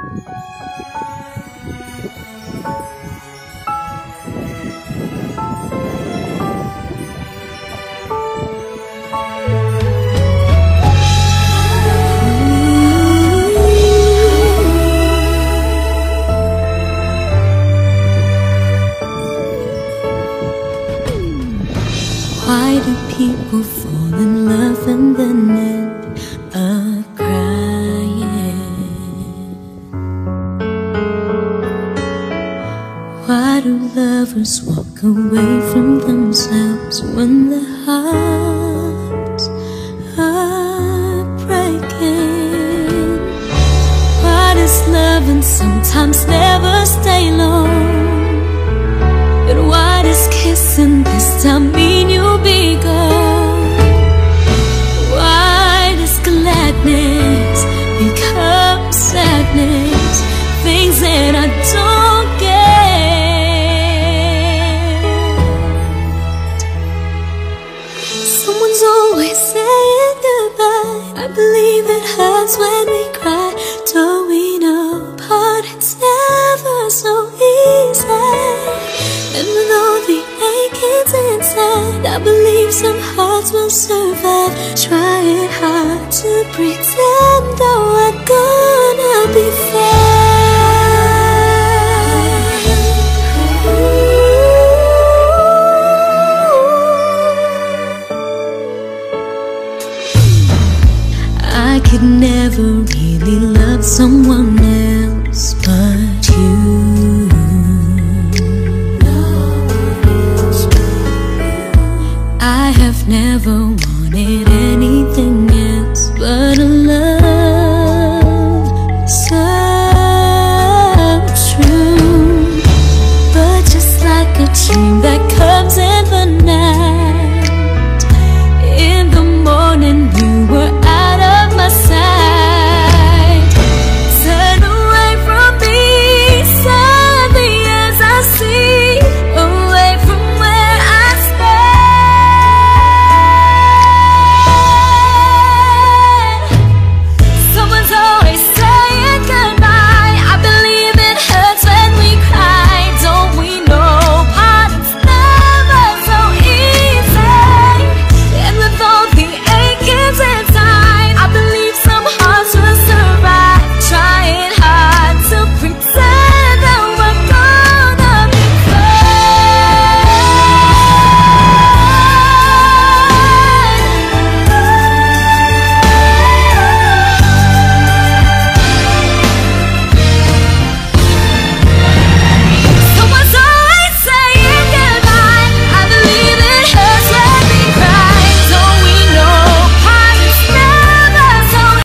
Why do people fall in love and then end up crying? Why do lovers walk away from themselves when their hearts are breaking? Why does loving sometimes never stay long? And why does kissing this time mean you'll be gone? Why does gladness become sadness? Things that I don't get. Someone's always saying goodbye. I believe it hurts when we cry. Don't we know apart it's never so easy? And with all the achings inside, I believe some hearts will survive. Trying hard to pretend that we're gonna be fine. I could never really love someone else but you. I have never wanted anything else but a love so true. But just like a dream that